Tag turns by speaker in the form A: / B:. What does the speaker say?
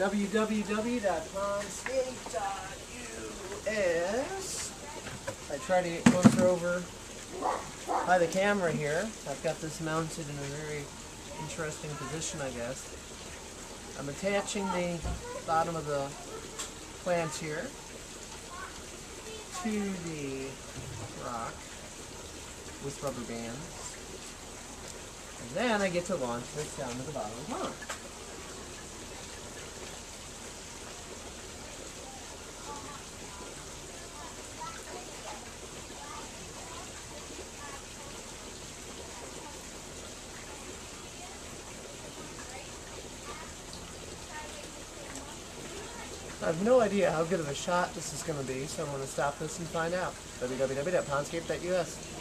A: www.pondscape.us. I try to get closer over by the camera here. I've got this mounted in a very interesting position, I guess. I'm attaching the bottom of the plant here to the rock with rubber bands. And then I get to launch this down to the bottom of the pond. I have no idea how good of a shot this is going to be, so I'm going to stop this and find out. www.pondscape.us